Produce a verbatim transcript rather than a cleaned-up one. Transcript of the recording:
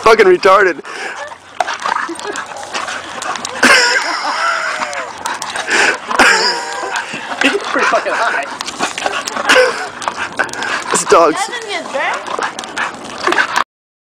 fucking retarded. He's pretty fucking high. This dog's... Doesn't get burnt?